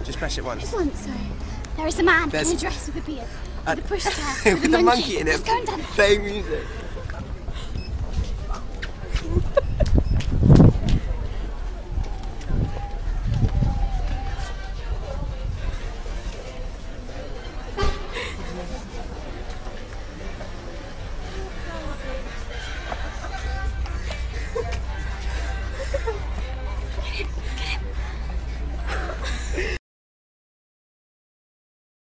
Just press it once. Just once, sorry. There is a man in a dress with a beard, with a pushchair, with a monkey in it, playing music.